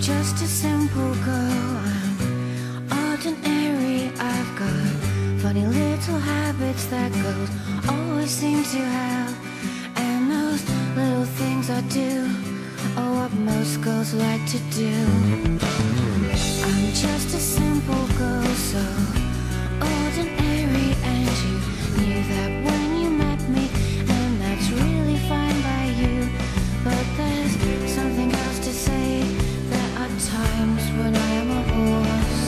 just a simple girl, I'm ordinary. I've got funny little habits that girls always seem to have, and those little things I do are what most girls like to do. I'm just a simple girl, so ordinary, and you knew that when you met me, and that's really fine by you. But there's something else to say. There are times when I am a horse.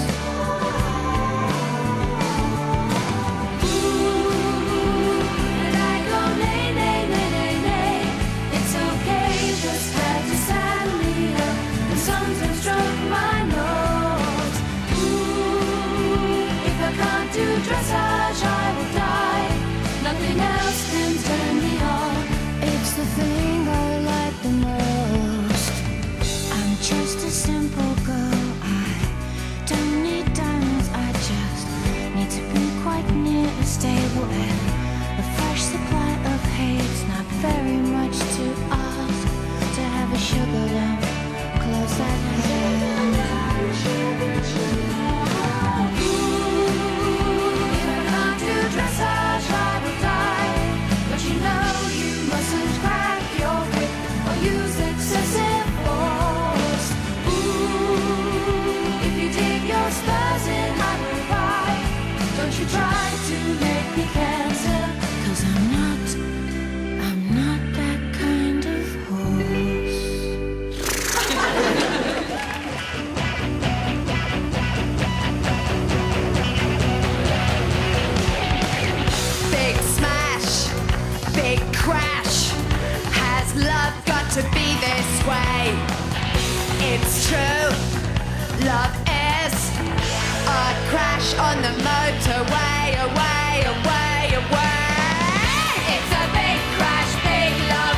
Ooh, and I go nay, nay, nay, nay, nay. It's okay, just had to saddle me up and sometimes stroke my nose. Ooh, if I can't do dressage, I will die. Nothing else can turn me on. It's the thing I like the most. I'm just a simple girl. I don't need diamonds. I just need to be quite near a stable and a fresh supply of hay. It's not very much to ask to have a sugar lamp close at hand. Ooh, if I can't do dressage, I will die. But you know you mustn't crack your whip or use excessive force. Ooh, if you dig your spurs in, I will cry. Don't you try to make me cancer, 'cause I'm not that kind of horse. Big smash, big crash. Has love got to be this way? It's true, love is a crash on the motorway, away, away, away. It's a big crash, big love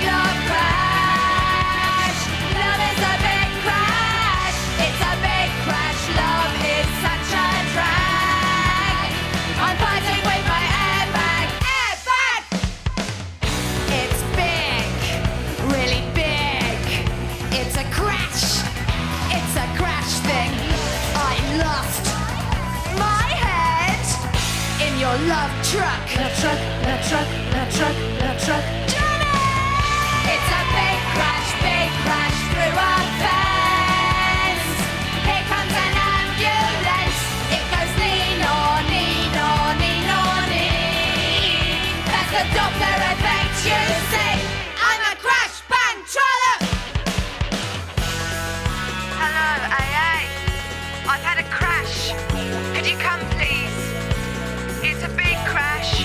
crash. Love is a big crash. It's a big crash. Love is such a drag. I'm fighting with my airbag, airbag. It's big, really big. It's a crash. It's a crash thing. I lost my head in your love truck. Love truck, love truck, love truck, love truck. Johnny! It's a big crash through a fence. Here comes an ambulance. It goes nee-naw, nee-naw, nee-naw, nee. That's the Doppler effect, you say. I'm a crash bang trollop. Hello, AA. I've had a crash. Could you come, please? It's a big crash.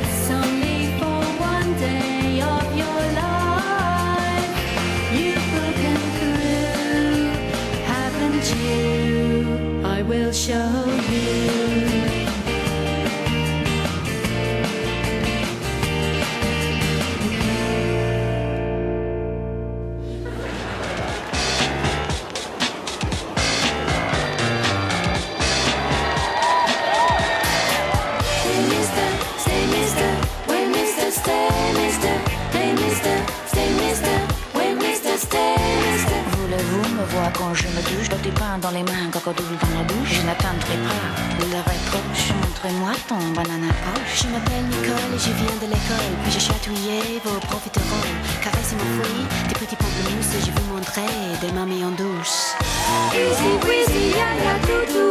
It's only for one day of your life. You've broken through, haven't you? I will show you. Voulez-vous me voir quand je me douche, des pains dans les mains, cocodoule dans la bouche? Je n'attendrai pas le réproche. Montrez-moi ton banana poche. Je m'appelle Nicole et je viens de l'école. Puis j'ai chatouillé vos profiteroles. Caressez mon fruit, des petits pamplemousses. Je vous montrer des mamies en douce. Easy breezy, ya ya doudou.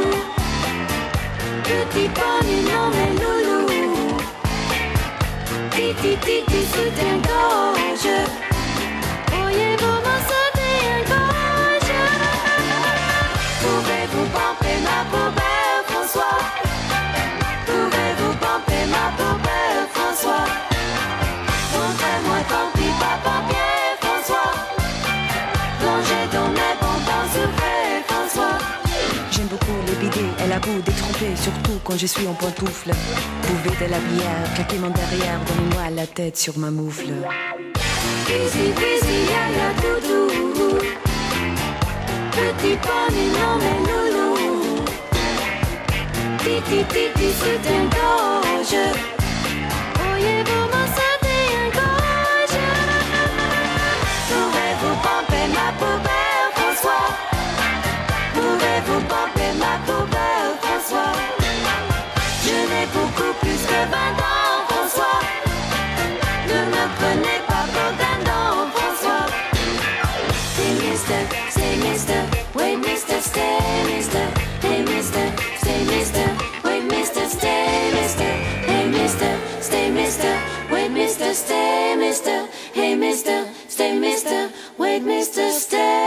Petit pony, non mais loulou. Titi titi soutien-gorge. Pourriez-vous m'en sauter un gorge? Pouvez-vous pomper ma poubelle, François? Pouvez-vous pomper ma poubelle, François? Montrez-moi ton pipa papier, François. Plongez dans mes bonbons soufflés, François. J'aime beaucoup les bidets, elle a beau détromper, surtout quand je suis en pantoufle. Pouvez de la bière, claquer mon derrière, donnez-moi la tête sur ma moufle. Easy breezy, ya ya doudou. Petit pony, non mais loulou. Titi titi soutien-gorge. Pourriez-vous m'en sauter un gorge? Pouvez-vous pomper ma poubelle, François? Pouvez-vous pomper ma poubelle, François? Je n'ai beaucoup plus que 20 ans, François. Ne me prenez pas pour dindon, François. Stay mister, wait mister, stay mister. Hey mister, stay mister, wait mister, stay mister. Hey mister, stay mister, wait mister, stay mister. Hey mister, stay mister, wait mister, stay.